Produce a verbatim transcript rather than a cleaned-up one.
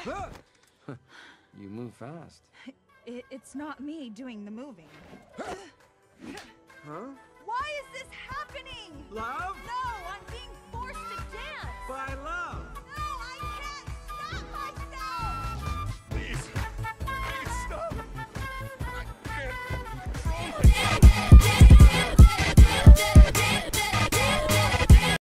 You move fast. It, it's not me doing the moving. Huh? Why is this happening? Love? No,